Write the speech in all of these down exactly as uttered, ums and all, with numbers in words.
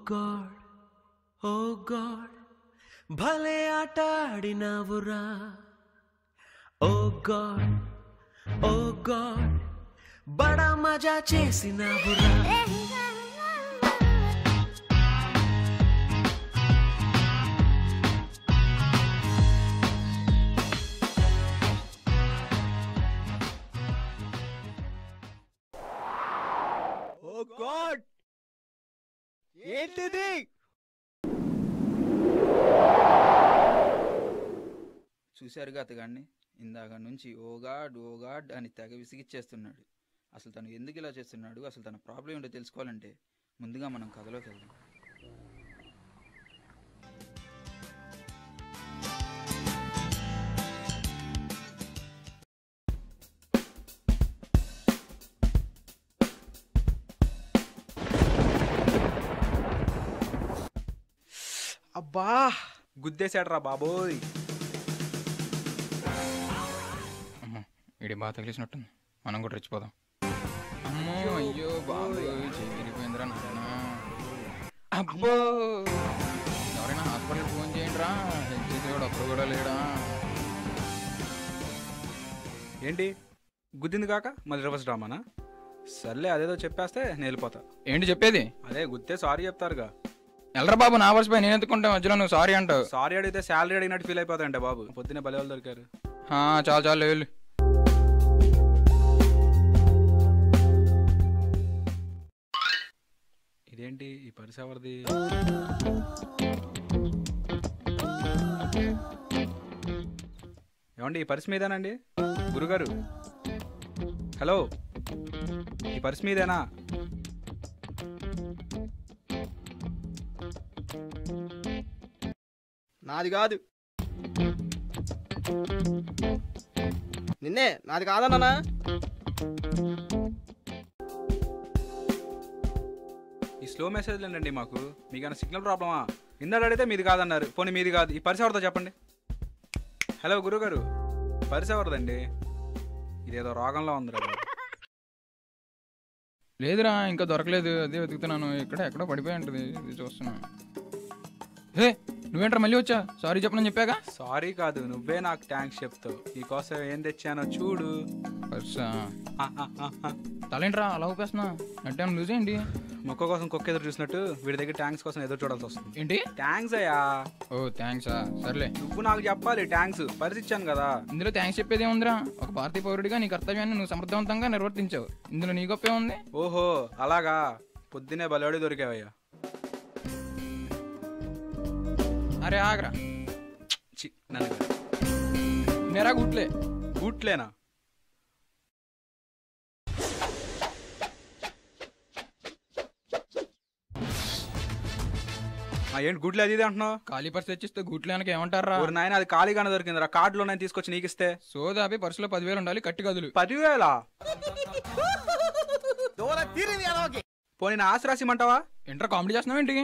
God ఓ God భలే ఆట ఆడినావురా. ఓ God ఓ God బడా మజా చేసినావురా. ఓ గాడ్ ఏంటిది? చూశారుగా అతగాన్ని, ఇందాక నుంచి ఓ గాడ్ ఓ గాడ్ అని తెగ విసిగిచ్చేస్తున్నాడు. అసలు తను ఎందుకు ఇలా చేస్తున్నాడు, అసలు తన ప్రాబ్లం ఏంటో తెలుసుకోవాలంటే ముందుగా మనం కథలోకి వెళ్దాం. అబ్బా గుద్దేశాడ్రా బాబోయ్. అమ్మో వీడి బాగా తగిలిసినట్టుంది, మనం కూడా రెచ్చిపోదాం. అమ్మో అయ్యో బాబోయ్ చేరిపోయిందిరా నాయన. అబ్బో ఎవరైనా హాస్పిటల్కి ఫోన్ చేయండి రా, హెల్త్ చేసేవాడు అప్పుడు కూడా లేడా. ఏంటి గుద్దింది కాక మళ్ళీ రివర్స్ డ్రామానా? సర్లే అదేదో చెప్పేస్తే నేను వెళ్ళిపోతా. ఏంటి చెప్పేది? అదే గుద్దే సారీ చెప్తారుగా. ఎల్లరా బాబు నా వర్స్ పై నేను ఎందుకుంటా మధ్యలో నువ్వు సారీ అంటావు. సారీ అడిగితే శాలరీ అడిగినట్టు ఫీల్ అయిపోతాయంటే బాబు. పొద్దున్నే భలే వాళ్ళు దొరికారు. చాలు చాలు వెళ్ళు. ఇదేంటి ఈ పర్స్ ఎవరిది? ఏమండి ఈ పర్స్ మీదేనండి గురుగారు? హలో ఈ పర్స్ మీదేనా? నాది కాదు. నిన్నే నాది కాదన్నా. ఈ స్లో మెసేజ్లు ఏంటండి మాకు? మీకైనా సిగ్నల్ ప్రాబ్లమా? ఇందాక అడిగితే మీది కాదన్నారు, పోనీ మీది కాదు. ఈ పర్స్ ఎవరిదో చెప్పండి. హలో గురుగారు పర్స్ ఎవరిదండి? ఇదేదో రోగంలో ఉందిరా. లేదురా ఇంకా దొరకలేదు, అదే వెతుకుతున్నాను. ఇక్కడ ఎక్కడో పడిపోయి ఉంటుంది, ఇది చూస్తున్నా. హే నువ్వేంట్రా మళ్ళీ వచ్చా? సారీ చెప్పనని చెప్పాక. సారీ కాదు, నువ్వే నాకు థ్యాంక్స్ చెప్తావు. నీకోసం ఏం తెచ్చానో చూడు. పర్సా తలేంట్రా అలా ఊపేస్తున్నా, అంటే లూజ్ ఏంటి? మొక్క కోసం కుక్క ఎదురు చూసినట్టు వీడి దగ్గర థ్యాంక్స్ కోసం ఎదురు చూడాల్సి వస్తుంది. ఏంటి థ్యాంక్స్ అయ్యా? ఓ థ్యాంక్సా, సర్లే. నువ్వు నాకు చెప్పాలి థ్యాంక్స్, పర్స్ ఇచ్చాను కదా. ఇందులో థ్యాంక్స్ చెప్పేది ఏముందిరా? ఒక భారతీయ పౌరుడిగా నీ కర్తవ్యాన్ని నువ్వు సమర్థవంతంగా నిర్వర్తించావు, ఇందులో నీ గొప్పే ఉంది. ఓహో అలాగా, పొద్దునే బలవాడి దొరికావయ్యా. అరే ఆగరా, నేరా గుట్లే. గుట్లేనా? ఏంటి గుడ్లు అది ఇది అంటున్నావు? ఖాళీ పర్సు తెచ్చిస్తే గుట్లేనకి ఏమంటారా? నాయన అది ఖాళీగానే దొరికిందిరా, కార్డులో నేను తీసుకొచ్చి నీకు ఇస్తే. సోదాపి పర్సులో పదివేలు ఉండాలి, కట్టి గదులు. పదివేలా? పోనీ నా ఆశ రాసిమంటావా? ఇంటర్ కామెడీ చేస్తున్నావు ఏంటి?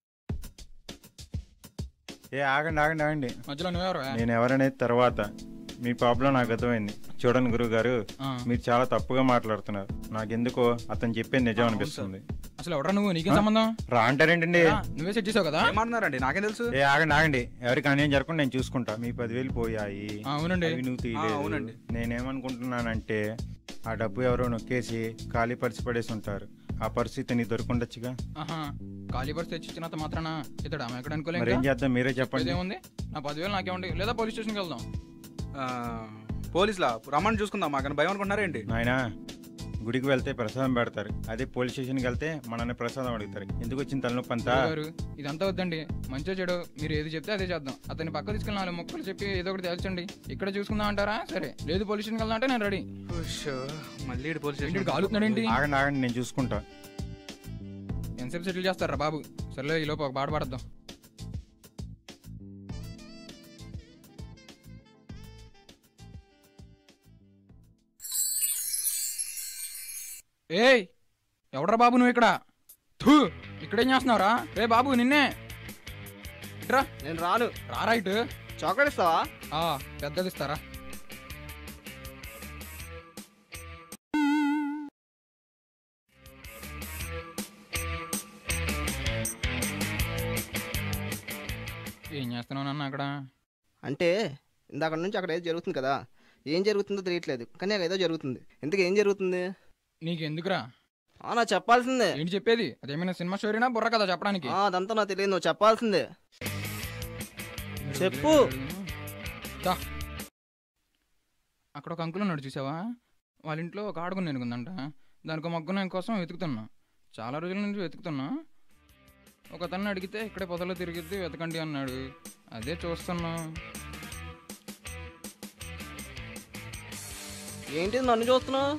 ఏ ఆగండి ఆగండి ఆగండి, మధ్యలో నువ్వెవరు? నేను ఎవరనేది తర్వాత. మీ ప్రాబ్లం నాకు అర్థమైంది. చూడండి గురువు గారు, మీరు చాలా తప్పుగా మాట్లాడుతున్నారు. నాకెందుకో అతను చెప్పేది నిజం అనిపిస్తుంది. అసలు ఎవరా నువ్వు? నీకేం సంబంధం? రా అంటారేంటండి? నువ్వే సెట్ చేసావు కదా. ఏమన్నారండి నాకేం తెలుసు? ఏ ఆగండి ఆగండి, ఎవరికి అన్యాయం జరగకుండా నేను చూసుకుంటా. మీ పదివేలు పోయాయి. అవునండి. నువ్వు తీయలేదు. నేనేమనుకుంటున్నానంటే ఆ డబ్బు ఎవరో నొక్కేసి ఖాళీ పర్సు పడేసి ఉంటారు. ఆ పరిస్థితి నీ దొరకుండొచ్చుగా. ఖాళీ పర్సు తెచ్చినంత మాత్రాన ఇతడు ఆమె ఎక్కడ అనుకోలేదు. ఏం చేద్దాం మీరే చెప్పండి. ఏముంది, నా పదివేలు నాకేమండి, లేదా పోలీస్ స్టేషన్కి వెళ్దాం. పోలీసులా రమ్మని చూసుకుందాం, మాకన్నా భయం అనుకుంటున్నారేంటి? నాయనా గుడికి వెళ్తే ప్రసాదం పెడతారు, అదే పోలీస్ స్టేషన్కి వెళ్తే మనల్ని ప్రసాదం అడుగుతారు. ఎందుకు వచ్చిన తలనొప్పి అంతా? ఇదంతా వద్దండి, మంచిగా చెడు మీరు ఏది చెప్తే అదే చేద్దాం. అతన్ని పక్క తీసుకెళ్ళి నాలుగు మొక్కలు చెప్పి ఏదో ఒకటి తేల్చండి. ఇక్కడ చూసుకుందాం అంటారా? సరే, లేదు పోలీస్ స్టేషన్కి వెళ్దాం అంటే నేను రెడీ. మళ్ళీ పోలీస్ స్టేషన్ కాలుతున్నాడు ఏంటి? ఆగండి ఆగండి, నేను చూసుకుంటా. ఎంతసేపు సెటిల్ చేస్తారా బాబు? సర్లే ఈ లోపు ఒక పాట పాడద్దాం. ఏయ్ ఎవడరా బాబు నువ్వు ఇక్కడ? థూ, ఇక్కడేం చేస్తున్నావురా? రే బాబు నిన్నే. నేను రాను. రారా ఇటు. చాక్లెట్ ఇస్తావా? పెద్దది ఇస్తారా? ఏం చేస్తున్నావు నాన్న అక్కడ? అంటే ఇందాక నుంచి అక్కడ ఏదో జరుగుతుంది కదా, ఏం జరుగుతుందో తెలియట్లేదు, కానీ అక్కడ ఏదో జరుగుతుంది. ఇంతకు ఏం జరుగుతుంది? నీకెందుకురా? నా చెప్పాల్సిందే. ఏంటి చెప్పేది? అదేమైనా సినిమా స్టోరీనా బుర్ర కదా చెప్పడానికి? అదంతా నాకు తెలియదు, నువ్వు చెప్పాల్సిందే. చెప్పు. అక్కడ ఒక అంకుల్ ఉన్నాడు చూసావా, వాళ్ళ ఇంట్లో ఒక ఆడుకుని ఎనుకుందంట. దానికి ఒక మగ్గున కోసం వెతుకుతున్నా, చాలా రోజుల నుంచి వెతుకుతున్నా. ఒక తన్ను అడిగితే ఇక్కడే పొదలో తిరిగిద్ది వెతకండి అన్నాడు, అదే చూస్తున్నా. ఏంటి నన్ను చూస్తున్నావు?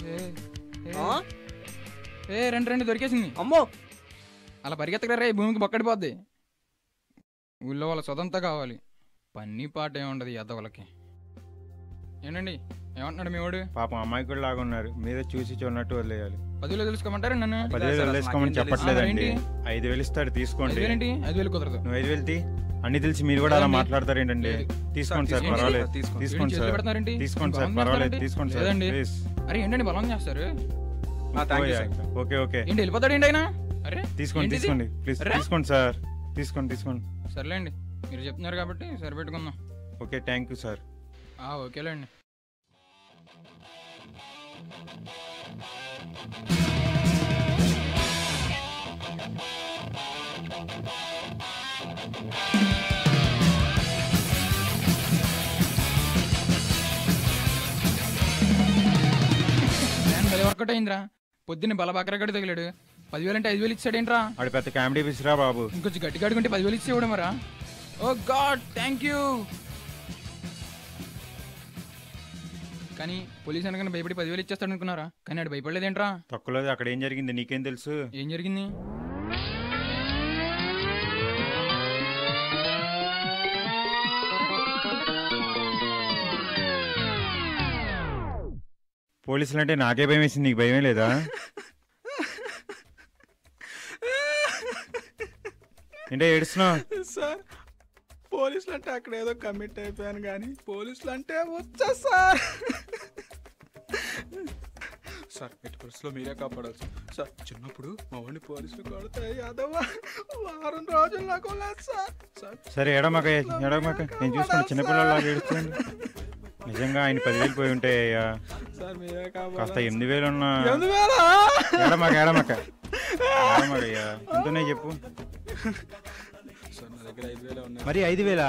ఏ రెండు రెండు దొరికేసింది. అమ్మో, అలా పరిగెత్తకరా, ఈ భూమికి బొక్కడిపోద్ది. ఊళ్ళో వాళ్ళ సొంతంతా కావాలి, పన్నీ పాట ఏముండదు ఎద్దవలకి. ఏంటండి ఏమంటున్నాడు మీ వాడు? పాపం అమ్మాయి కూడా లాగా ఉన్నారు, మీరే చూసి చూడనట్టు వదిలేయాలి. పదివేలు తెలుసుకోమంటారు నన్ను? పదివేలు వదిలేసుకోమని చెప్పట్లేదండి, ఐదు వేలు ఇస్తాడు తీసుకోండి. ఏంటి ఐదు వేలు కుదరదు. నువ్వు ఐదు వేలు తీ. అన్ని తెలిసి మీరు కూడా అలా మాట్లాడతారు ఏంటండి? తీసుకోండి సార్, పర్వాలేదు తీసుకోండి సార్, తీసుకోండి సార్, పర్వాలేదు తీసుకోండి సార్ ప్లీజ్. అరే ఏంటండి బలం చేస్తారు? ఓకే ఓకే ఏంటి వెళ్ళిపోతాడు ఏంటి ఆయన? అరే తీసుకోండి తీసుకోండి ప్లీజ్, తీసుకోండి సార్, తీసుకోండి తీసుకోండి. సర్లేండి, మీరు చెప్తున్నారు కాబట్టి సరిపెట్టుకుందాం. Okay thank you sir. ఓకేలేండి. వర్కౌట్ అయిందిరా, పొద్దున్న బలబాకరగడి తగిలాడు. పదివేలు అంటే ఐదు వేలు ఇచ్చాడేంట్రా? ఆడు పెద్ద కామెడీ పిసిరా బాబు. ఇంకొంచెం గట్టిగా అడుగుంటే పదివేలు ఇచ్చేవాడు మరా. Oh God thank you. కానీ పోలీస్ అనగానే భయపడి పదివేలు ఇచ్చేస్తాడు అనుకున్నారా, కానీ ఆడు భయపడలేదేంట్రా? తక్కువలేదు. అక్కడ ఏం జరిగింది నీకేం తెలుసు? ఏం జరిగింది? పోలీసులు అంటే నాకే భయం వేసింది, నీకు భయమే లేదా? ఏంటో ఏడుస్తున్నావు? సార్ పోలీసులు అంటే అక్కడ ఏదో కమిట్ అయిపోయాను, కానీ పోలీసులు అంటే వచ్చా సార్. సార్ ఎట్టి పరిస్థితిలో మీరే కాపాడాలి సార్. చిన్నప్పుడు మా వాడిని పోలీసులు కొడతాయి అదవా వారం రోజులు నాకు లేదు సార్. సరే ఎడమక ఎడమక నేను చూసుకుని చిన్నపిల్లలాగా ఏడుస్తుంది. నిజంగా ఆయన పదివేలు పోయి ఉంటాయ్యా, కాస్త ఎనిమిది వేలు ఉన్నా. ఎడమక ఎడమక ఎడమకయ్యా ఎంతనే చెప్పు. మరి ఐదు వేలా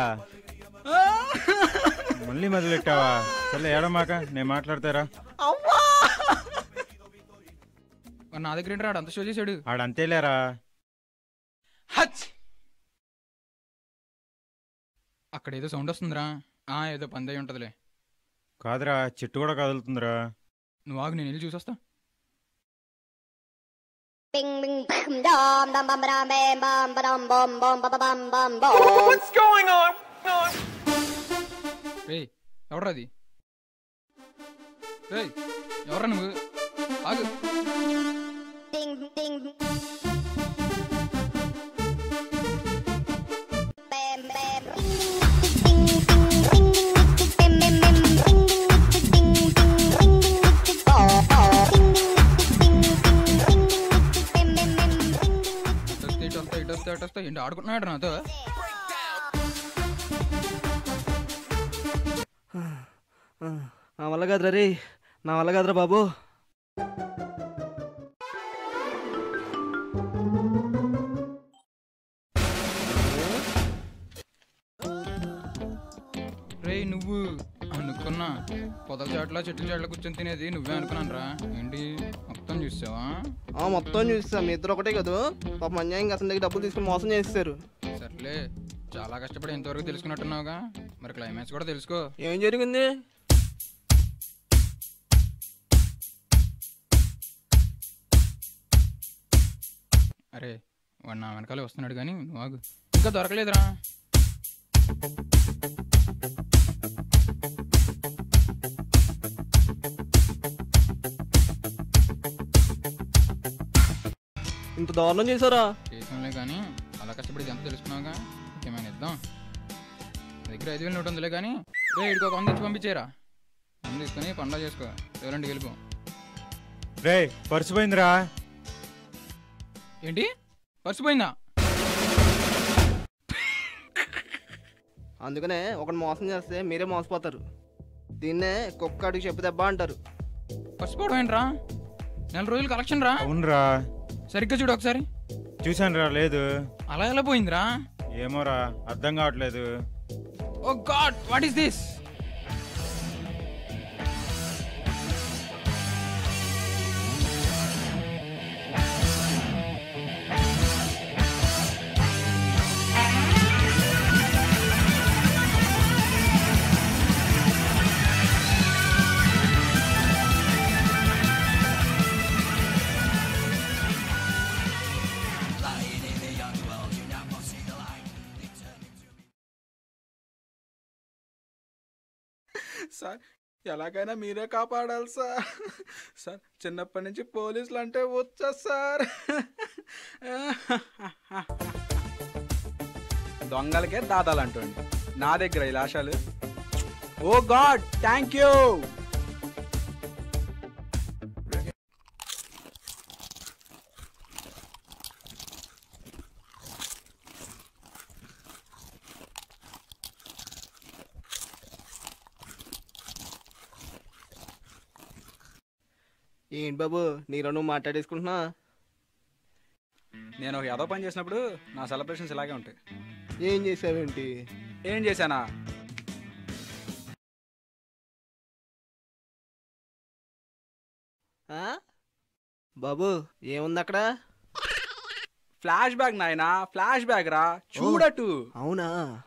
మళ్ళీ మొదలెట్టావా? సరే ఏడమాక నేను మాట్లాడతారా? నా దగ్గర ఏంటి, అంత షో చేశాడు. ఆడంతేలేరా. అక్కడ ఏదో సౌండ్ వస్తుందిరా. ఏదో పందెయ్యి ఉంటదిలే. కాదురా, చెట్టు కూడా కదులుతుందిరా. నువ్వు ఆగు, నేను వెళ్ళి చూసొస్తా. రేయ్ ఎవడ్రా అది? రేయ్ ఎవడ్రా నువ్వు? ఆగు. ఏంటి ఆడుకుంటున్నాడు నాతో? నా వల్ల కాదురా రే, నా వల్ల కాదురా బాబు. రే నువ్వు అనుకున్నా పొదల చాట్ల చెట్ల చాట్ల కూర్చొని తినేది నువ్వే అనుకున్నాను రా. ఏంటి మొత్తం చూసావా? మొత్తం చూసా. మీ ఇద్దరు ఒకటే కదా పాపం అన్యాయంగా అతని దగ్గర డబ్బులు తీసుకుని మోసం చేస్తారు. సర్లే, చాలా కష్టపడి ఎంతవరకు తెలుసుకున్నట్టున్నావుగా, మరి క్లైమాక్స్ కూడా తెలుసుకో. ఏం జరిగింది? అరే వాడు నా వెనకాలే వస్తున్నాడు, కానీ నువ్వు ఆగు, ఇంకా దొరకలేదురా. ఇంత దారుణం చేశారా? చేసాంలే, కానీ అలా కష్టపడి ఎంత తెలుసుకున్నావుగా, ఇంకేమైనా ఇద్దాం. దగ్గర ఐదు వేలు నోటు ఉందిలే, కానీ రే ఇడికి ఒక వంద ఇచ్చి పంపించేరా. వంద తీసుకొని పండుగ చేసుకో, ఎవరండి గెలుపు. రే పర్సు పోయిందిరా. ఏంటి పర్సు పోయిందా? అందుకనే ఒకటి మోసం చేస్తే మీరే మోసపోతారు. దీన్నే కుక్క అడుగు చెప్పు దెబ్బ అంటారు. పసిపోవడం ఏంట్రా? నెల రోజులు కలెక్షన్ రా. అవునరా, సరిగ్గా చూడు ఒకసారి. చూశాను రా. లేదు. అలా ఎలా పోయిందిరా? ఏమోరా, అర్థం కావట్లేదు. Oh God, what is this? Sir ఎలాగైనా మీరే కాపాడాలి సార్. సార్ చిన్నప్పటి నుంచి పోలీసులు అంటే వచ్చా సార్. దొంగలకే దాదాలు అంటండి నా దగ్గర ఈ లాషాలు. Oh God, thank you. ఏంటి బాబు నీలో నువ్వు మాట్లాడేసుకుంటున్నా? నేను ఒక ఏదో పని చేసినప్పుడు నా సెలబ్రేషన్స్ ఇలాగే ఉంటాయి. ఏం చేసావేంటి? ఏం చేశానా? బాబు ఏముంది అక్కడ? ఫ్లాష్ బ్యాక్ నాయనా, ఫ్లాష్ బ్యాక్ రా, చూడటు. అవునా?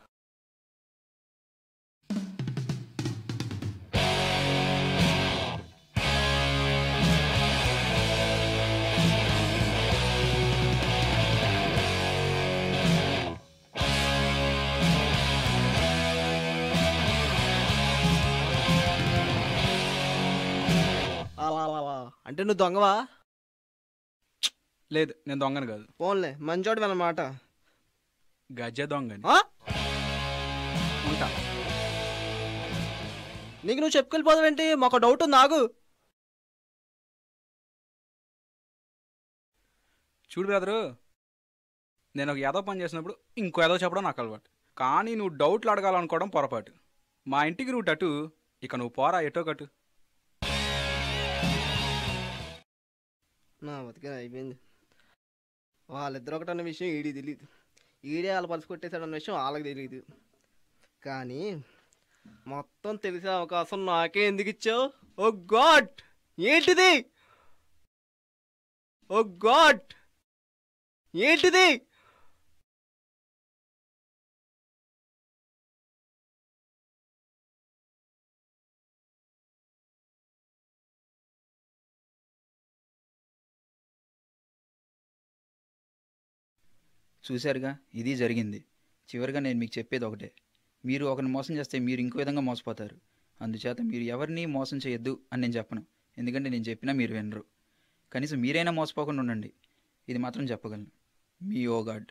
అంటే నువ్వు దొంగవా? లేదు, నేను దొంగను కాదు. పోన్లే, మంచోడు అన్నమాట. గజ్జ దొంగని. ఉంటా. నీకు నువ్వు చెప్పుకెళ్ళిపోదావేంటి? మాకు డౌట్ ఉంది, ఆగు. చూడు బ్రదరు, నేను ఒక ఏదో పని చేసినప్పుడు ఇంకో ఏదో చెప్పడం నాకు అలవాటు. కానీ నువ్వు డౌట్లు అడగాలనుకోవడం పొరపాటు. మా ఇంటికి రూట్ అటు, ఇక నువ్వు పోరా ఎటో కటు. నా బతికే అయిపోయింది. వాళ్ళిద్దరు ఒకటన్న విషయం ఈడీ తెలియదు, ఈడే వాళ్ళ పలుసు కొట్టేశాడన్న విషయం వాళ్ళకి తెలియదు. కానీ మొత్తం తెలిసే అవకాశం నాకే ఎందుకు ఇచ్చావు? ఓ గాడ్, ఏంటిది? ఓ గాడ్, ఏంటిది? చూశారుగా, ఇది జరిగింది. చివరిగా నేను మీకు చెప్పేది ఒకటే, మీరు ఒకరిని మోసం చేస్తే మీరు ఇంకో విధంగా మోసపోతారు. అందుచేత మీరు ఎవరిని మోసం చేయొద్దు అని నేను చెప్పను, ఎందుకంటే నేను చెప్పినా మీరు వినరు. కనీసం మీరైనా మోసపోకుండా ఉండండి, ఇది మాత్రం చెప్పగలను. మీ ఓ గాడ్.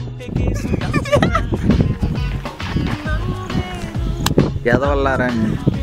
ఎదవల్లారా